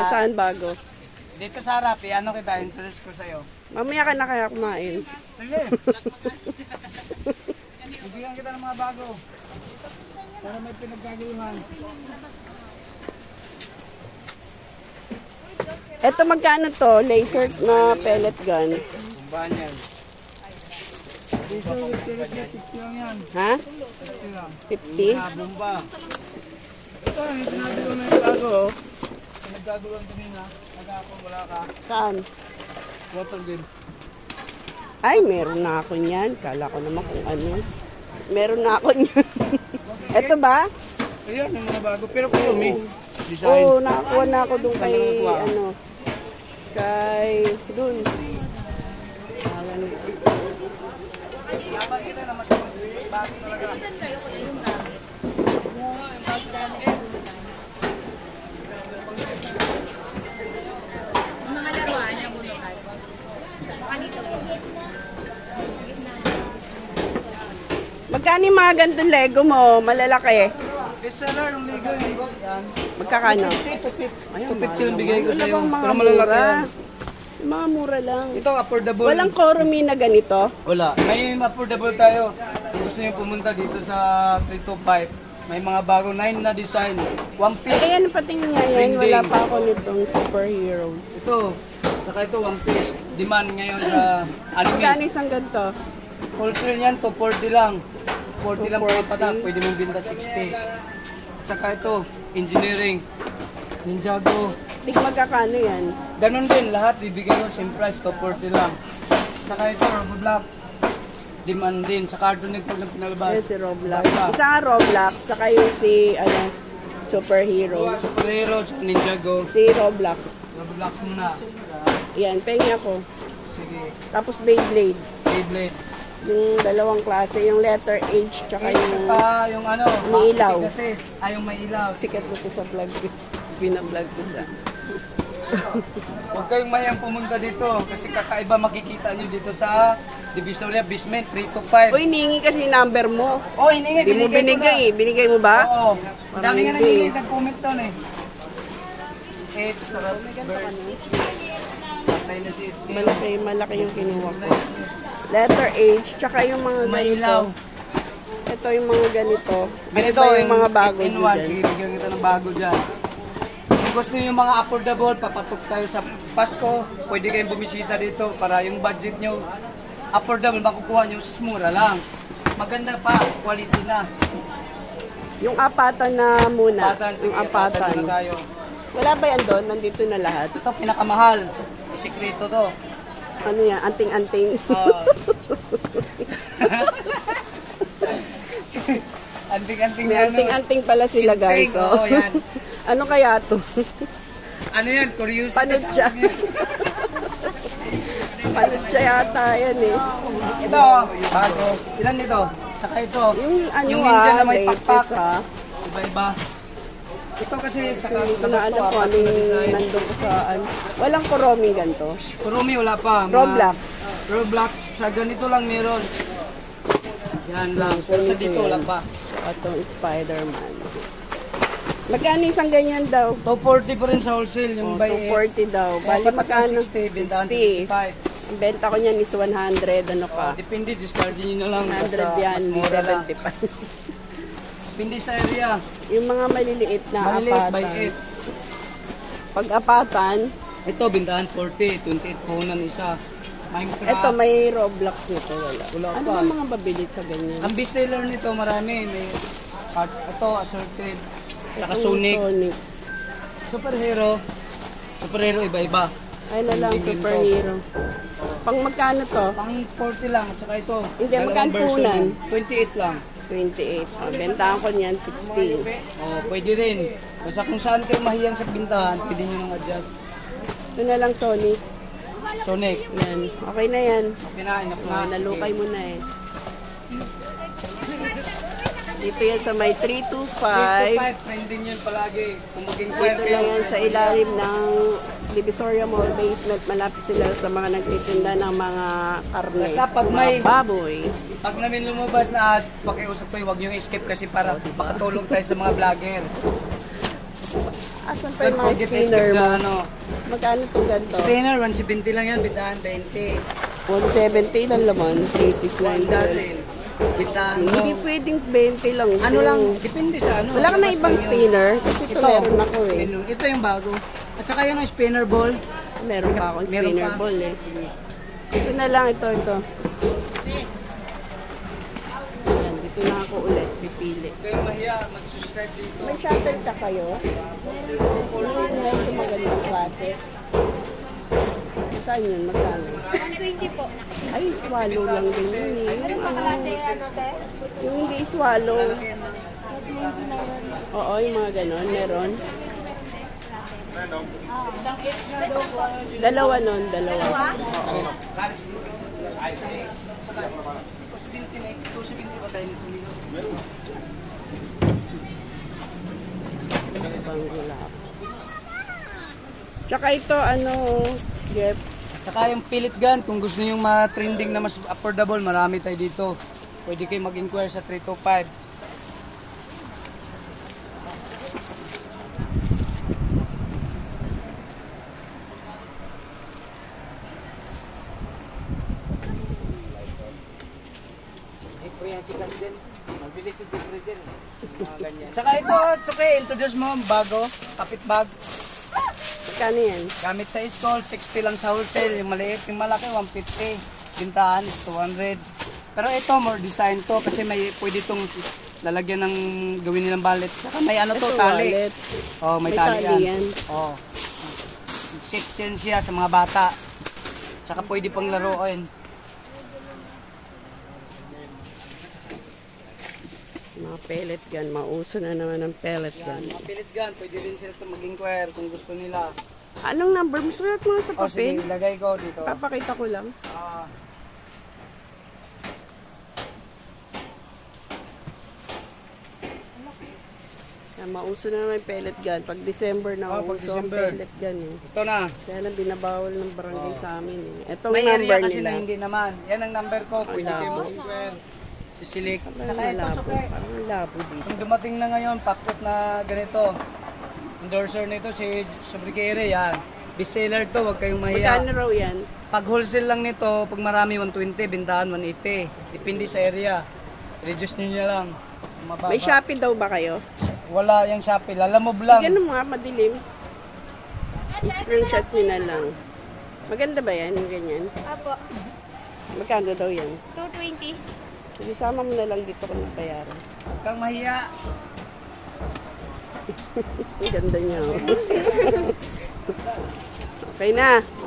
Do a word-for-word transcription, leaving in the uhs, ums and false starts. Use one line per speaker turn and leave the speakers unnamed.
Ah, saan bago?
Dito sa harap, eh, ano kita, introduce ko sa'yo.
Mamaya ka na kaya kumain.
Sige. Bibigyan kita ng mga bago. Para may pinaggagaluhan.
Ito magkano to? Laser na pellet gun.
Kumbaan yan. Laser with pellet gun, fifty lang yan.
Ha?
fifty lang.
fifty?
Bumba. Ito, yung sinabi ko na yung bago. Pinaggagaluhan kanina. Nagkakapon, wala ka.
Saan?
Water din.
Ay, meron na ako niyan. Kala ko naman kung ano. Meron na ako niyan. Ito ba?
Ayan, yung mga bago. Pero kurumi. Design.
Oo, nakakuha na ako doon kay, ano, kay, doon.
Dapat kita na mas bago talaga.
Mga laruan na bulukan. Kanito po.
Magkano yung mga ganitong Lego mo? Malalaki.
Bestseller yung Lego yan.
Magkakano?
two fifty lang bigay ko
Wala
sa'yo.
bang mga
Pero malalaki
mura?
yan.
Yung mga mura lang.
Ito, affordable.
Walang Koromi na ganito?
Wala. May affordable tayo. Kung gusto nyo pumunta dito sa three two five, may mga bagong nine na design. One piece.
Eh, ano patingin niya yan? Wala pa ako nitong superheroes.
Ito. Saka ito, one piece. Demand ngayon sa anime.
Magkano isang ganito?
Wholesale yan, two forty lang. forty lang per patak. Pwede mong binta sixty. Saka ito, engineering. Ninjago.
Hindi magkakano yan?
Ganon din, lahat ibigay ko same price, two forty lang. Saka ito, Roblox. Demand din. Sa Cartoon Network na pinalabas.
Yan si Roblox. Isa nga Roblox, saka yung si, ano, superheroes.
Superhero, Ninjago.
Si Roblox.
Roblox muna.
Yan, pengi ako.
Sige.
Tapos Beyblade.
Beyblade.
Yung dalawang klase, yung letter H, tsaka yung
Saka yung ano,
may ilaw.
Pegasus. Ay, yung may ilaw.
Sikat mo to sa vlog ko. Pina-vlog ko siya.
Huwag kayong mayang pumunta dito kasi kakaiba makikita nyo dito sa Divisoria Basement three two five.
Uy, hiningi kasi yung number mo.
Oh, hiningi.
Hindi mo binigay eh. Binigay mo ba?
Oo. Ang dami nga
hindi.
nangyayari nag-comment doon eh. eight, sarap. Birds. Patay na si Itzy.
Malaki, malaki yung kinuha ko. Letter H, tsaka yung mga
May ilaw.
ganito. Ito yung mga ganito. Ano
Ito
ba yung mga bago
in one.
dyan?
Sige, bigyan kita ng bago dyan. Kung gusto nyo yung mga affordable, papatok tayo sa Pasko. Pwede kayong bumisita dito para yung budget nyo affordable, makukuha nyo sa mura lang. Maganda pa, quality na.
Yung apatan na muna.
Apatan, sige,
yung apatan.
apatan na tayo.
Wala ba yan doon? Nandito na lahat.
Ito, pinakamahal. Sikreto to.
Ano yan? Anting-anting.
Uh, Anting-anting
May
na ano.
anting-anting pala sila guys.
Anting, oo, yan.
Ano kaya to?
Ano yan? Curiosity.
Panutya. Panutya yata yan eh.
Ito, bago. Ilan nito? Saka ito.
Yung ano
yung ninja
ah,
na may
latest
pakpak.
ah.
Iba-iba. Ito kasi sa
Hindi ko na alam kung ano yung nandun ko sa ano. Walang Kuroming ganito.
Kurumi wala pa. Mga-
Roblox.
Roblox. Sa ganito lang meron. Yan lang. Pero sa dito wala pa.
Itong Spider-Man. Magkano isang ganyan daw?
two forty pa rin sa wholesale. Yung
Oh,
by
two forty daw. Bali magkano?
sixty, bentahan
sixty.
sixty-five.
Ang benta ko niyan is one hundred. Ano pa?
Depende, discard nyo na lang.
one
Basta
hundred yan.
mas mura lang.
seventy-five.
Depende sa area.
Yung mga maliliit na
Maliliit by
apatan.
eight.
Pag apatan,
Ito, bintahan forty. twenty-eight puhunan isa. Minecraft.
ito may Roblox nito. Wala.
Wala
Ano
pa.
ba mga babili sa ganyan?
Ang bestseller nito marami. May part, ito, assorted. Tsaka
Itong
Sonic.
Sonics.
Superhero. Superhero iba-iba.
Ay na lang,
Hindi ganito.
superhero. Pang magkano to?
Pang forty lang. At saka ito.
Hindi,
dalawang
magkano
version
puhunan?
yun. twenty-eight lang.
twenty-eight. Oh, bentahan ko niyan, sixteen.
Oh, pwede rin. Basta kung saan kayo mahiyang sa bintahan, pwede nyo nang adjust.
Ito na lang Sonics.
Sonic.
Yan. Okay na yan.
Okay na, enough
Ah,
na.
nalukay mo na eh. Dito yan sa may three two five.
five, trending yun palagi. Kung mag-inquire
Dito
kayo.
lang yan sa ilalim ng Divisoria Mall Basement. Malapit sila sa mga nagtitinda ng mga karne.
Basta pag
mga
may-
baboy.
Pag namin lumabas na at pakiusap kayo, huwag nyo escape kasi para makatulong tayo sa mga vlogger.
Asan pa
Don't
yung mga
forget to
spinner
skip the,
mo?
ano,
Magkano itong ganito?
spinner, one seventy lang yan, bitahan twenty.
one seventy lang laman. three sixty-nine.
One dozen. Bitahan mo.
Hindi pwedeng twenty lang.
Ano lang, depende sa ano.
Wala ka na
Basta
ibang
yun.
spinner? Kasi ito, meron ako eh.
Ito, ito yung bago. At saka yung spinner ball.
Meron pa akong
Meron
spinner
pa.
ball eh. Sige. Ito na lang, ito, ito. Ayan, dito na ako ulit, pipili.
Ito yung mahiya, mag-subscribe dito.
May shuttle ka kayo? Meron na ito magandang klase. Saan yun? Magkano?
one twenty po.
Ay, swallow lang din yun eh. Yung, ano, yung hindi swallow. Oo, yung mga ganon, meron. Dalawa nun, dalawa. Oo. Panggulap. Tsaka ito, ano, Jeff,
Saka yung pellet gun, kung gusto niyo yung ma-trending na mas affordable, marami tayo dito. Pwede kayo mag-inquire sa three two five. Mabilis yung different din. Mga ganyan. Saka ito, it's okay. Introduce mo, bago, kapit bag.
magkano yan?
Gamit sa school, sixty lang sa wholesale. Yung maliit, yung malaki, one fifty. Bintahan is two hundred. Pero ito, more design to kasi may pwede itong lalagyan ng gawin nilang ballet. Saka may ano to,
Ito,
tali.
wallet.
Oh, may,
May
tali,
tali
yan.
yan.
Oh. Safe din siya sa mga bata. Saka pwede pang laruin.
Mga pellet gun, mauso na naman ang pellet
Yan,
gun.
mga pellet gun, pwede din sila ito mag-inquire kung gusto nila.
Anong number mo? Sulat mo nga sa
O sige,
papel.
ilagay ko dito.
Papakita ko lang.
Ah,
Yan, mauso na naman yung pellet gun. Pag December na
Oh, pag
mauso ang
December.
pellet gun eh.
ito na.
Kaya lang binabawal ng barangay sa amin eh. Itong
May
number
area kasi
nila.
na hindi naman. Yan ang number ko. Pwede
Ang
kayo
labo.
mag-inquire. Sisilik.
Parang
Saka ito,
malabo.
sukay.
Parang malabo dito.
Kung dumating na ngayon, pakot na ganito. Endorser nito si Sobrikere, yan. Bestseller to, huwag kayong mahiya.
Magkano raw yan?
Pag wholesale lang nito, pag marami one twenty, bintahan one eighty. Depende sa area. Reduce nyo niya lang. Mababa.
May Shopee daw ba kayo?
Wala yung Shopee, lalamove lang.
Ganun mga madilim. I-screenshot nyo na lang. Maganda ba yan? Yung ganyan?
Apo.
Magkano daw yan?
two twenty.
Sige, sama mo na lang dito kung nabayaran.
Huwag kang mahiya.
Ang ganda niya. Oh. Okay na.